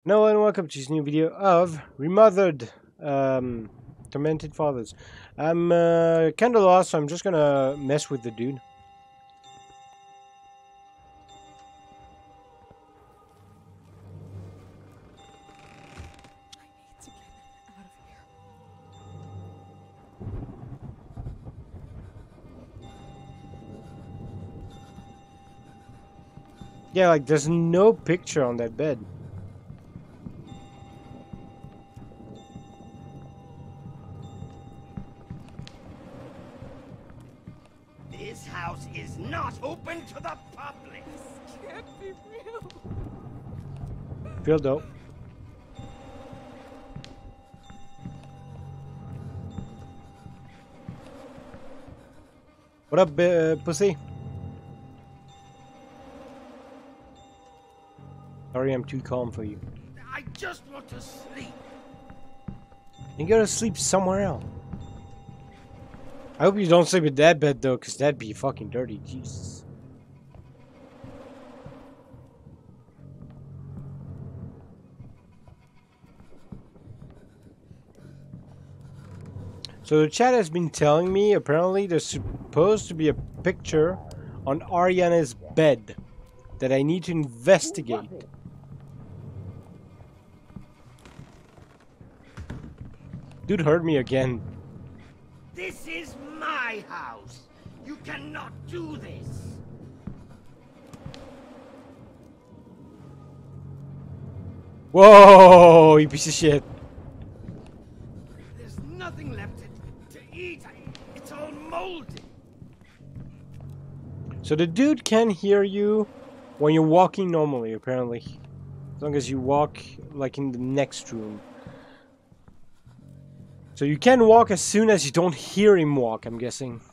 Hello and welcome to this new video of Remothered Tormented Fathers. I'm kinda lost, so I'm just gonna mess with the dude. To get out of here. Yeah, like there's no picture on that bed. This house is not open to the public. This can't be real. Feel dope. What up, pussy? Sorry, I'm too calm for you. I just want to sleep. You gotta sleep somewhere else. I hope you don't sleep in that bed though, cause that'd be fucking dirty. Jesus. So the chat has been telling me apparently there's supposed to be a picture on Ariana's bed that I need to investigate. Dude heard me again. This is my house. You cannot do this. Whoa, you piece of shit. There's nothing left to eat. It's all moldy. So the dude can hear you when you're walking normally, apparently. As long as you walk like in the next room. So you can walk as soon as you don't hear him walk, I'm guessing.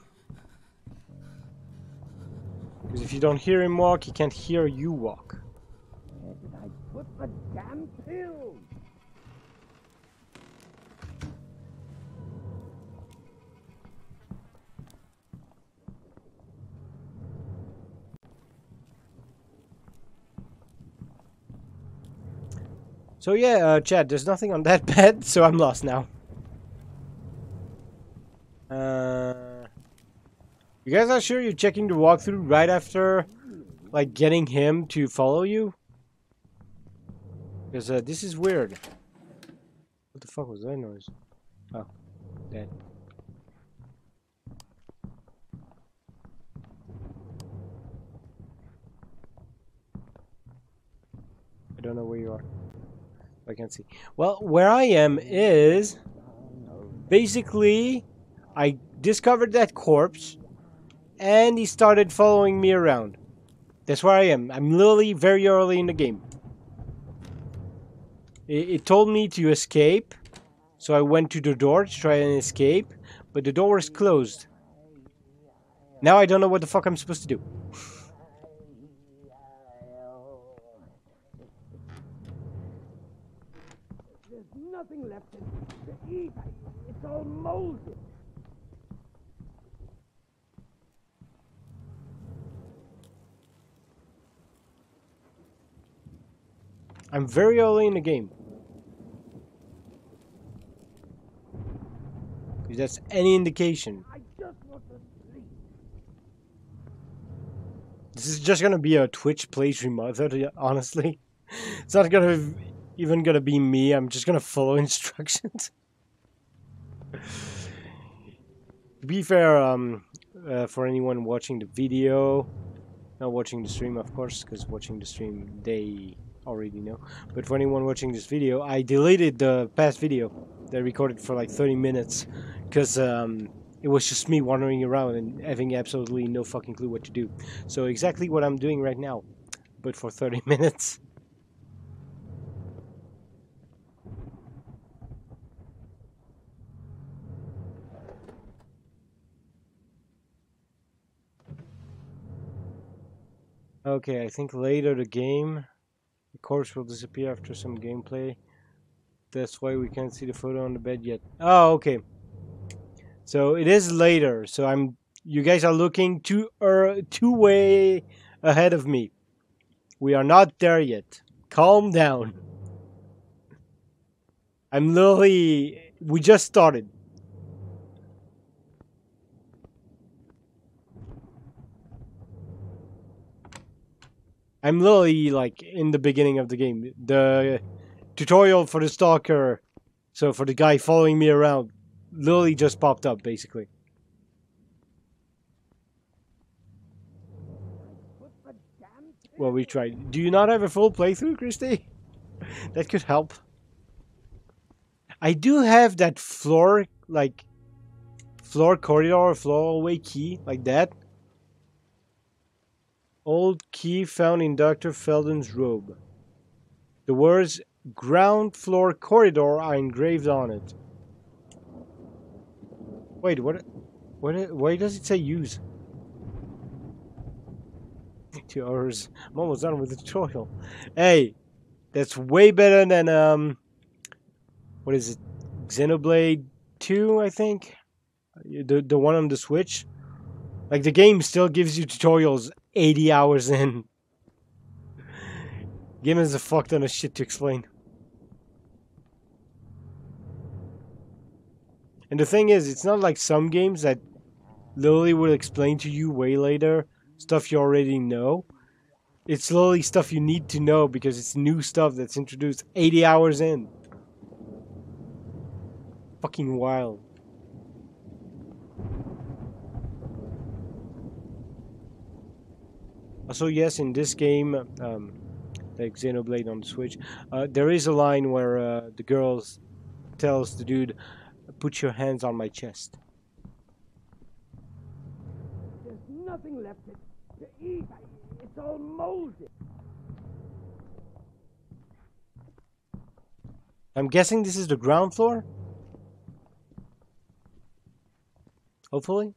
Because if you don't hear him walk, he can't hear you walk. Where did I put the damn pill? So yeah, Chad, there's nothing on that bed, so I'm lost now. You guys are sure you're checking the walkthrough right after, like, getting him to follow you? Because this is weird. What the fuck was that noise? Oh, dead. I don't know where you are. I can't see. Well, where I am is basically I discovered that corpse and he started following me around. That's where I am. I'm literally very early in the game. It told me to escape, so I went to the door to try and escape, but the door is closed. Now I don't know what the fuck I'm supposed to do. There's nothing left to eat. It's all moldy. I'm very early in the game. If that's any indication. I just want to sleep. This is just gonna be a Twitch plays Remothered, honestly. It's not gonna even gonna be me, I'm just gonna follow instructions. To be fair, for anyone watching the video, not watching the stream of course, because watching the stream they already know, but for anyone watching this video, I deleted the past video that I recorded for like 30 minutes, because it was just me wandering around and having absolutely no fucking clue what to do. So exactly what I'm doing right now, but for 30 minutes. Okay, I think later the corpse will disappear after some gameplay. That's why we can't see the photo on the bed yet. Oh, okay. So it is later. So you guys are looking two way ahead of me. We are not there yet. Calm down. I'm literally... We just started. I'm literally, like, in the beginning of the game. The tutorial for the stalker, so for the guy following me around, literally just popped up, basically. Well, we tried. Do you not have a full playthrough, Christy? That could help. I do have that floor, like, floor corridor, floor hallway key, like that. Old key found in Dr. Felden's robe. The words ground floor corridor are engraved on it. Wait, why does it say use? 2 hours. I'm almost done with the tutorial. Hey, that's way better than, what is it? Xenoblade 2, I think? The one on the Switch? Like, the game still gives you tutorials 80 hours in. Game has a fuck ton of shit to explain. And the thing is, it's not like some games that literally will explain to you way later stuff you already know. It's literally stuff you need to know because it's new stuff that's introduced 80 hours in. Fucking wild. Also, yes, in this game, like Xenoblade on the Switch, there is a line where the girl tells the dude, "Put your hands on my chest." There's nothing left to eat. It's all molded. I'm guessing this is the ground floor? Hopefully.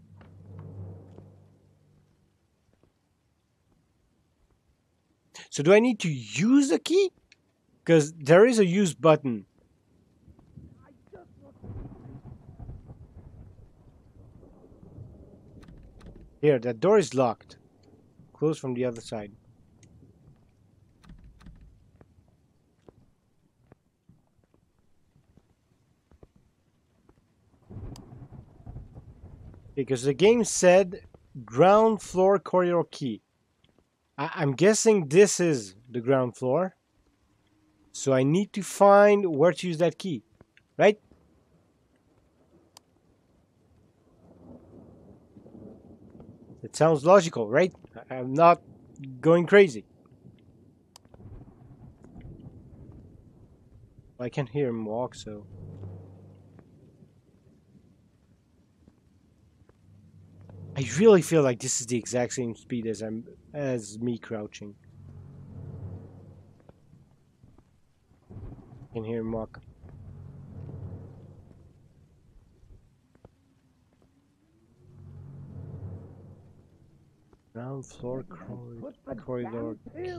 So do I need to use a key? Because there is a use button. Here, that door is locked. Closed from the other side. Because the game said ground floor corridor key. I'm guessing this is the ground floor. So I need to find where to use that key. Right? It sounds logical, right? I'm not going crazy. I can hear him walk, so... I really feel like this is the exact same speed as me crouching. I can hear him walk. Ground floor corridor.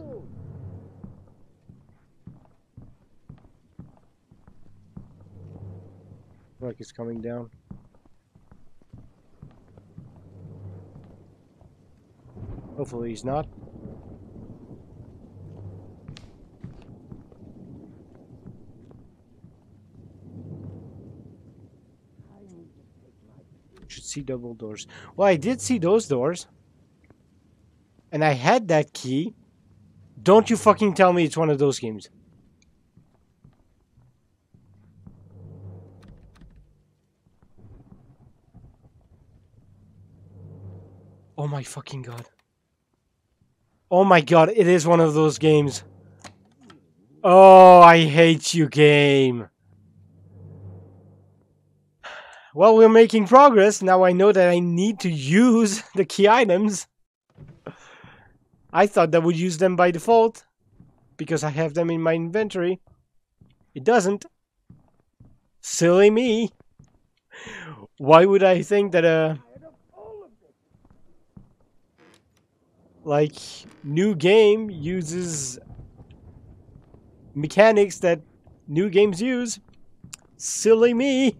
Like it's coming down. Hopefully he's not. Should see double doors. Well, I did see those doors. And I had that key. Don't you fucking tell me it's one of those games. Oh my fucking god. Oh my god, it is one of those games. Oh, I hate you, game. Well, we're making progress. Now I know that I need to use the key items. I thought that would use them by default. Because I have them in my inventory. It doesn't. Silly me. Why would I think that like, new game uses mechanics that new games use? Silly me.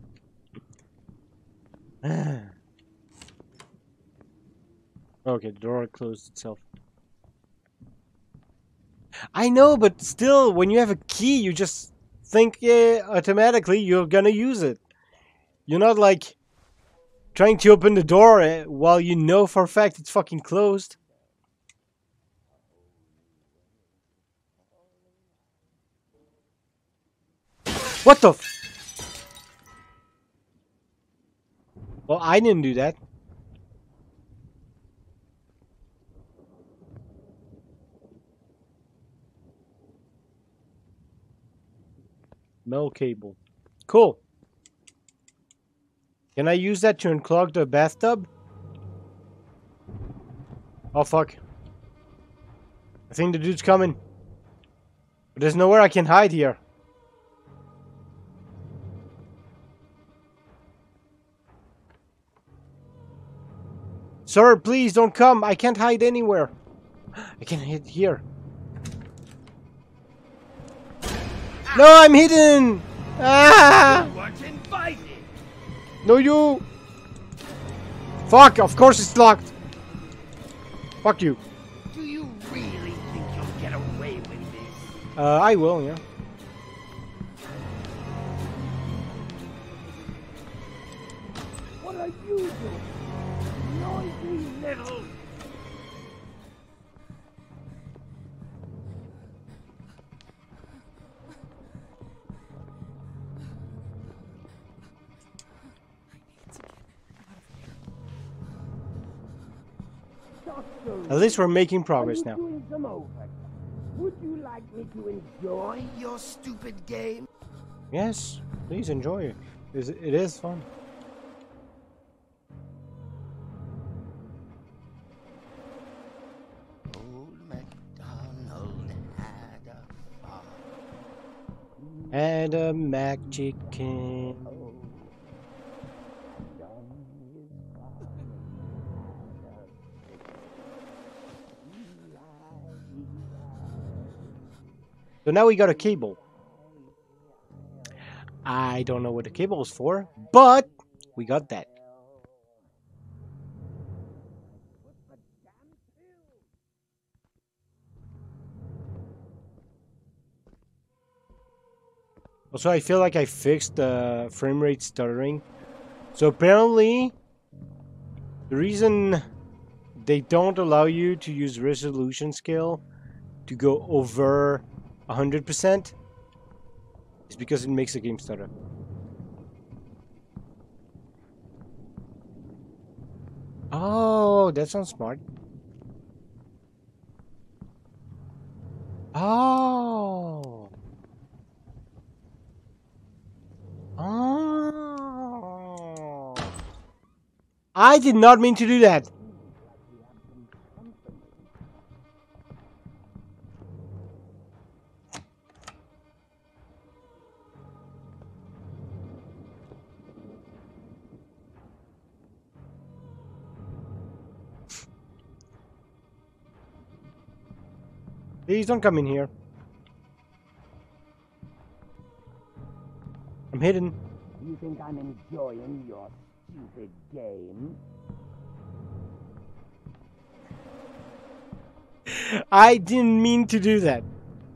Okay, the door closed itself. I know, but still, when you have a key, you just think automatically you're gonna use it. You're not like trying to open the door while you know for a fact it's fucking closed. What the f- Well, I didn't do that. Metal cable. Cool. Can I use that to unclog the bathtub? Oh fuck. I think the dude's coming. But there's nowhere I can hide here. Sir, please don't come. I can't hide anywhere. I can hide here. No, I'm hidden! Ah! You weren't invited. No, you! Fuck, of course it's locked. Fuck you. Do you really think you'll get away with this? I will, yeah. What are you doing? Noisy little... At least we're making progress now. Doing some overtime. Would you like me to enjoy your stupid game? Yes, please enjoy it. It is fun. Old MacDonald had a farm. And a Mac chicken. So now we got a cable. I don't know what the cable is for, but we got that. Also, I feel like I fixed the frame rate stuttering. So apparently, the reason they don't allow you to use resolution scale to go over 100% is because it makes the game stutter. Oh, that sounds smart. Oh. Oh. I did not mean to do that. Please don't come in here. I'm hidden. You think I'm enjoying your stupid game? I didn't mean to do that.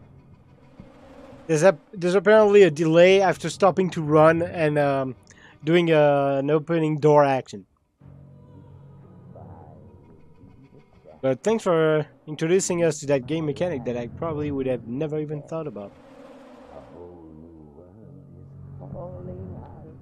There's apparently a delay after stopping to run and doing an opening door action. But thanks for introducing us to that game mechanic that I probably would have never even thought about. A whole new world is falling out.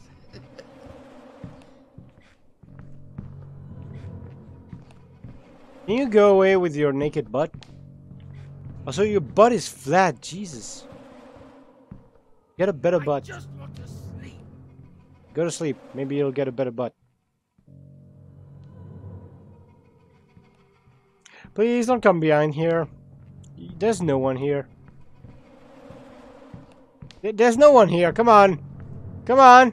Can you go away with your naked butt? Also, your butt is flat, Jesus. Get a better I butt. just want to sleep. Go to sleep. Maybe you'll get a better butt. Please don't come behind here. There's no one here. There's no one here. Come on. Come on.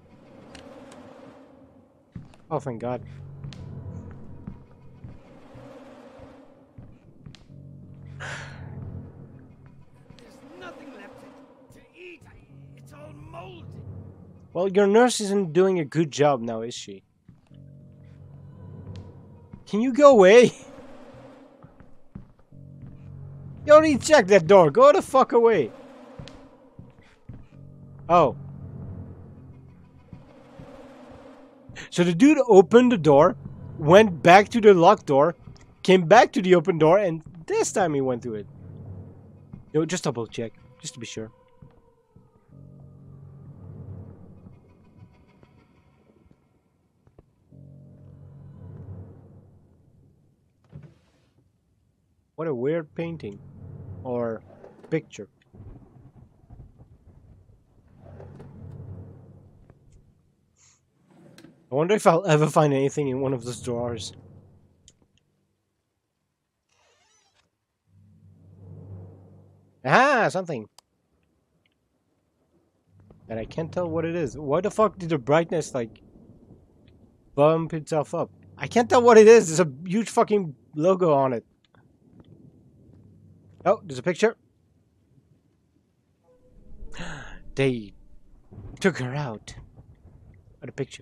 Oh, thank God. There's nothing left to eat. It's all molded. Well, your nurse isn't doing a good job now, is she? Can you go away? You already checked that door. Go the fuck away. Oh. So the dude opened the door, went back to the locked door, came back to the open door, and this time he went through it. Yo, just double check, just to be sure. What a weird painting. Or picture. I wonder if I'll ever find anything in one of those drawers. Ah, something. And I can't tell what it is. Why the fuck did the brightness, like, bump itself up? I can't tell what it is. There's a huge fucking logo on it. Oh, there's a picture. They took her out. At a picture.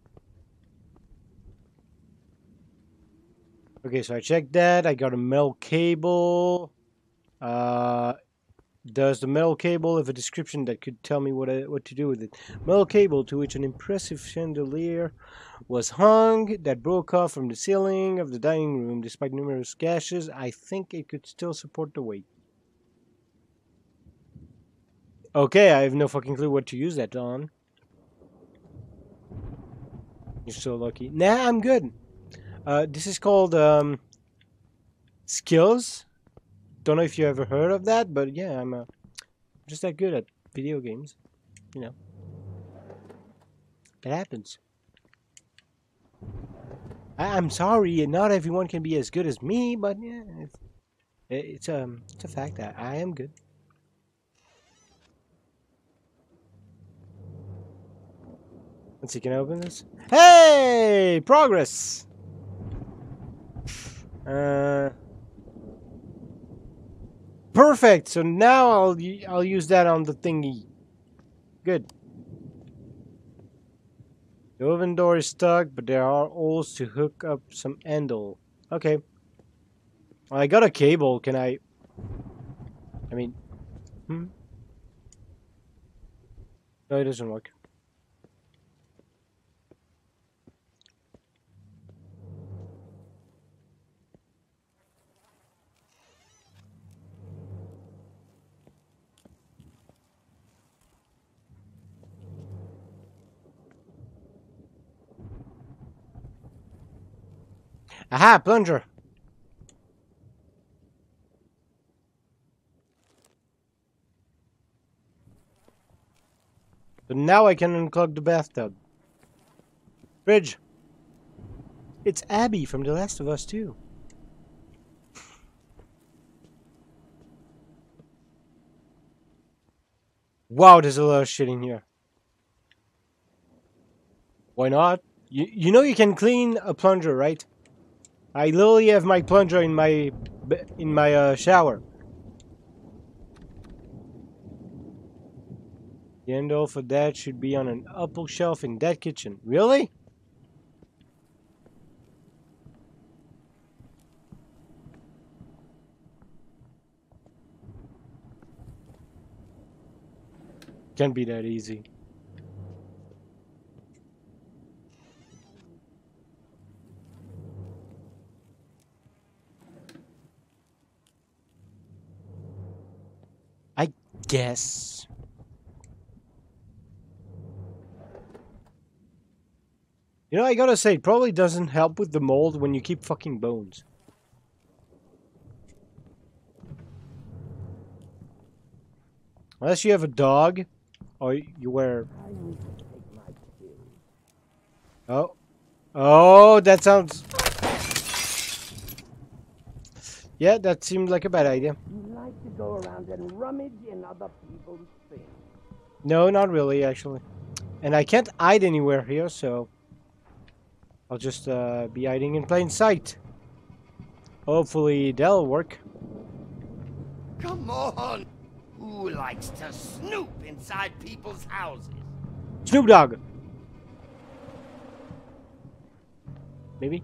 Okay, so I checked that. I got a metal cable. Does the metal cable have a description that could tell me what to do with it? Metal cable to which an impressive chandelier was hung that broke off from the ceiling of the dining room. Despite numerous gashes, I think it could still support the weight. Okay, I have no fucking clue what to use that on. You're so lucky. Nah, I'm good. This is called skills. Don't know if you ever heard of that, but yeah, I'm just that good at video games. You know, that happens. I'm sorry, not everyone can be as good as me, but yeah, it's a fact that I am good. Let's see, can I open this? Hey, progress. Perfect. So now I'll use that on the thingy. Good. The oven door is stuck, but there are holes to hook up some handle. Okay. Well, I got a cable. Can I mean, no, it doesn't work. Aha, plunger. So now I can unclog the bathtub. Bridge. It's Abby from The Last of Us 2. Wow, there's a lot of shit in here. Why not? You know you can clean a plunger, right? I literally have my plunger in my shower. The handle for that should be on an upper shelf in that kitchen. Really? Can't be that easy. I guess. You know, I gotta say, it probably doesn't help with the mold when you keep fucking bones. Unless you have a dog, or you wear... Oh. Oh, that sounds... Yeah, that seemed like a bad idea. You like to go around and rummage in other people's things. No, not really, actually. And I can't hide anywhere here, so... I'll just be hiding in plain sight. Hopefully that'll work. Come on! Who likes to snoop inside people's houses? Snoop Dogg! Maybe?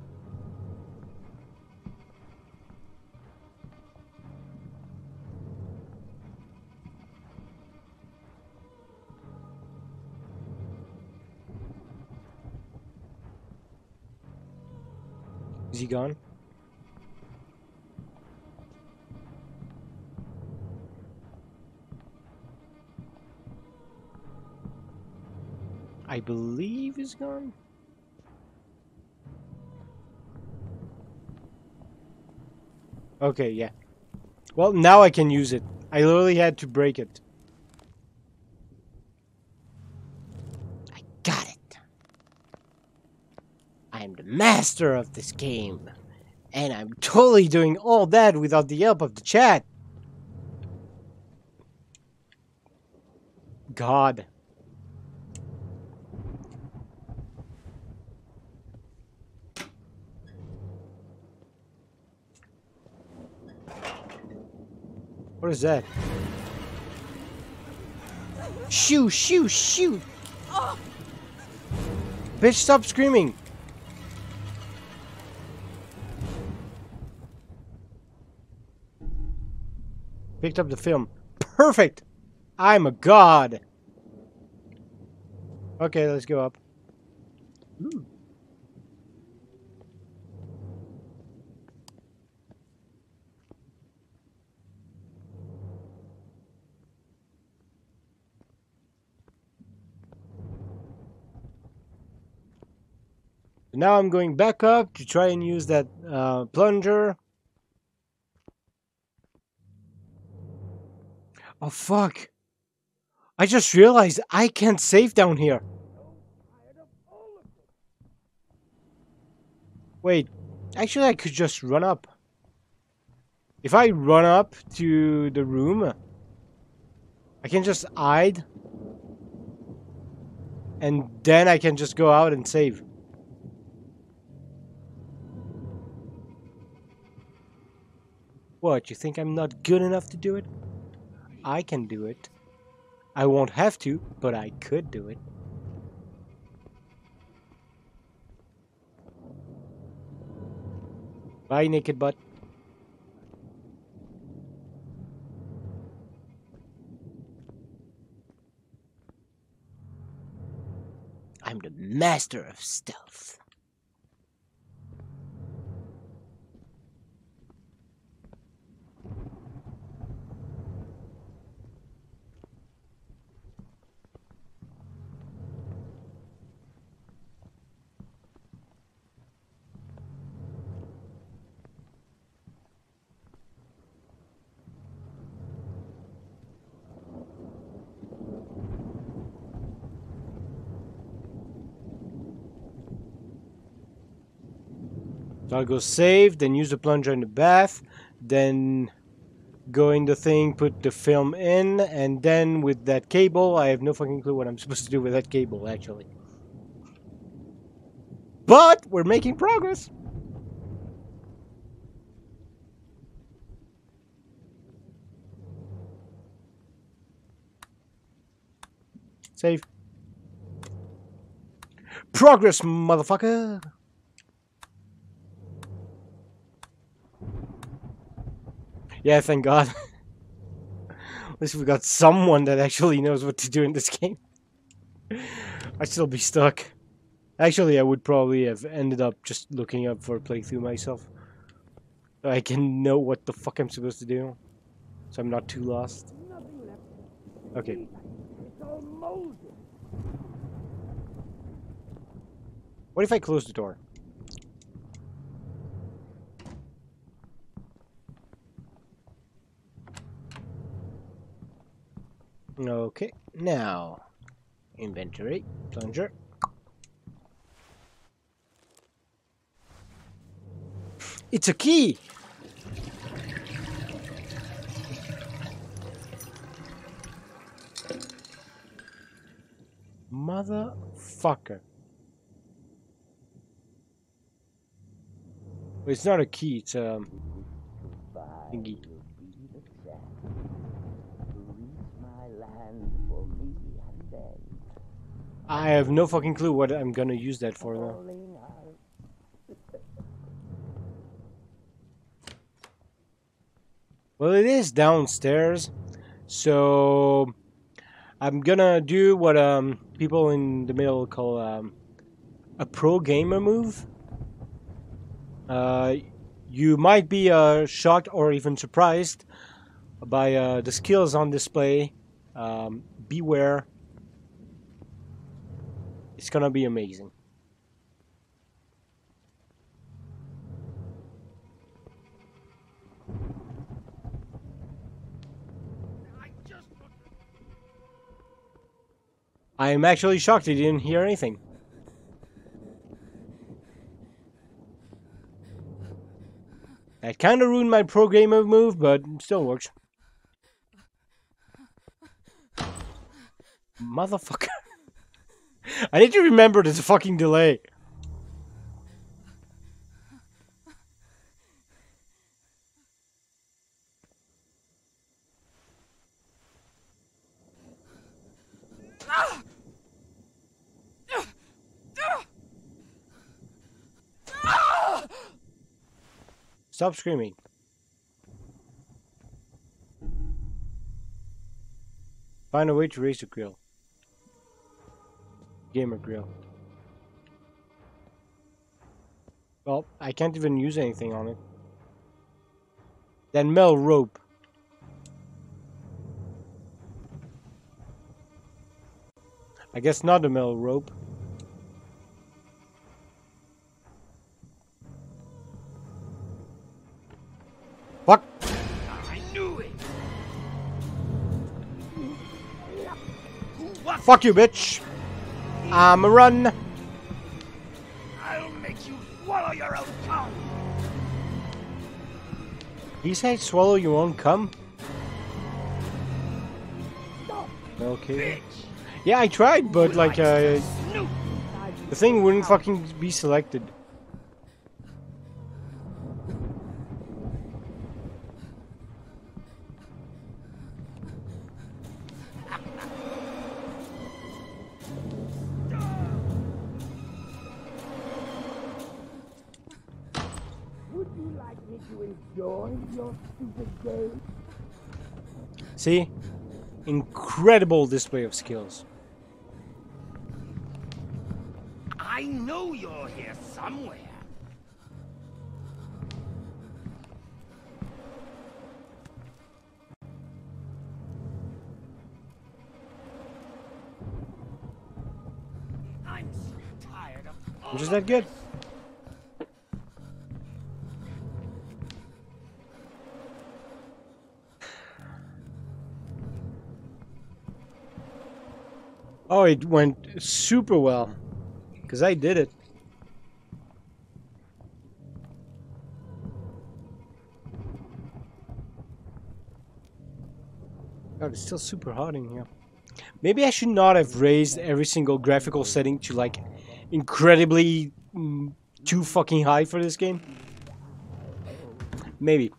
Is he gone? I believe he's gone. Okay, yeah. Well, now I can use it. I literally had to break it. I got it. I'm the master of this game. And I'm totally doing all that without the help of the chat. God. What is that? Shoo, shoo, shoo! Bitch, stop screaming! Picked up the film. Perfect! I'm a god! Okay, let's go up. Ooh. Now I'm going back up to try and use that plunger. Oh fuck! I just realized I can't save down here. Wait, actually I could just run up. If I run up to the room, I can just hide. And then I can just go out and save. What, you think I'm not good enough to do it? I can do it. I won't have to, but I could do it. Bye, naked butt. I'm the master of stealth. So I'll go save, then use the plunger in the bath, then go in the thing, put the film in, and then with that cable, I have no fucking clue what I'm supposed to do with that cable, actually. But we're making progress. Save. Progress, motherfucker. Yeah, thank God. At least we got someone that actually knows what to do in this game. I'd still be stuck. Actually, I would probably have ended up just looking up for a playthrough myself. So I can know what the fuck I'm supposed to do. So I'm not too lost. Okay. What if I close the door? Okay, now inventory, plunger. It's a key! Motherfucker. Well, it's not a key, it's a thingy. I have no fucking clue what I'm gonna use that for now. Well, it is downstairs, so I'm gonna do what people in the middle call a pro gamer move. You might be shocked or even surprised by the skills on display. Beware. It's gonna be amazing. I am actually shocked you didn't hear anything. That kind of ruined my pro gamer move, but still works. Motherfucker. I need to remember there's a fucking delay. Stop screaming. Find a way to raise the grill. Gamer grill. Well, I can't even use anything on it. Then metal rope. I guess not the metal rope. Fuck! I knew it. Fuck you, bitch! I'm a run! I'll make you swallow your own tongue. He said swallow your own cum? Okay. Bitch. Yeah, I tried, but like, Snoop. the thing wouldn't fucking be selected. Would you like me to enjoy your stupid game? See? Incredible display of skills. I know you're here somewhere. I'm so tired of all I'm just of that good. this. Oh, it went super well. Because I did it. God, it's still super hot in here. Maybe I should not have raised every single graphical setting to like incredibly too fucking high for this game. Maybe.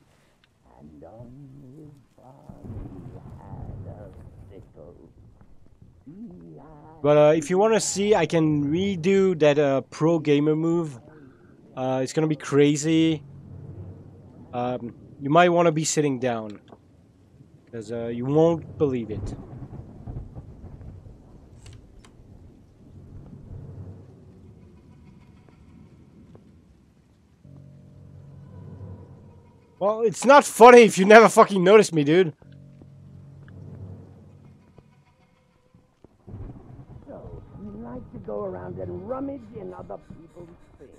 But if you want to see, I can redo that pro gamer move. It's gonna be crazy. You might want to be sitting down, because you won't believe it. Well, it's not funny if you never fucking noticed me, dude. So, you like to go around and rummage in other people's things.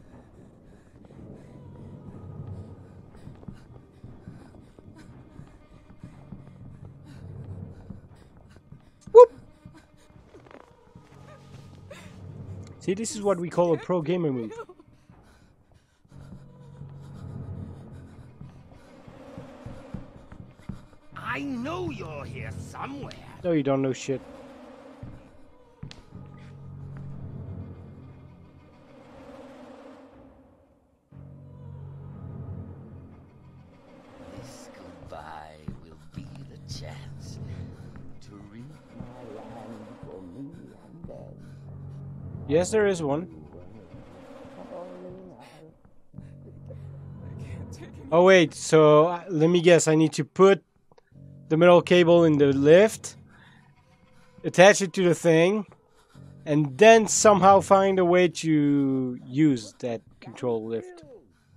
Whoop! See, this is what we call a pro gamer move. I know you're here somewhere. No, you don't know shit. This goodbye will be the chance to reap my land for me and them. Yes, there is one. I can't take it. Oh wait, so let me guess. I need to put the metal cable in the lift, attach it to the thing, and then somehow find a way to use that control lift.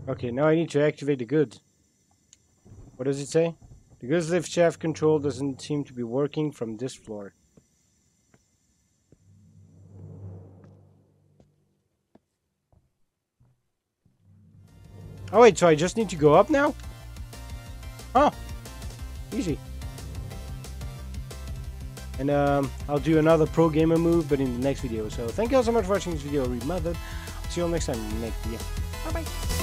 Okay, now I need to activate the good. What does it say? The goods lift shaft control doesn't seem to be working from this floor. Oh wait, so I just need to go up now? Oh, easy. And I'll do another pro gamer move, but in the next video. So thank you all so much for watching this video. Read Method. See you all next time in the next video. Bye bye.